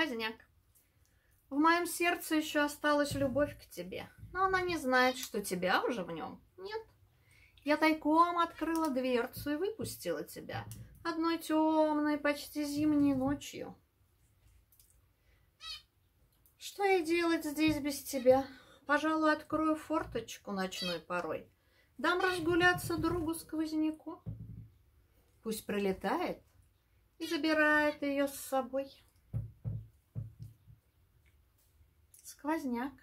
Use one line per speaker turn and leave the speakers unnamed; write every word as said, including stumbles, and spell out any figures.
Сквозняк. В моем сердце еще осталась любовь к тебе, но она не знает, что тебя уже в нем нет. Я тайком открыла дверцу и выпустила тебя одной темной, почти зимней ночью. Что ей делать здесь без тебя? Пожалуй, открою форточку ночной порой. Дам разгуляться другу-сквозняку. Пусть прилетает и забирает ее с собой. Сквозняк.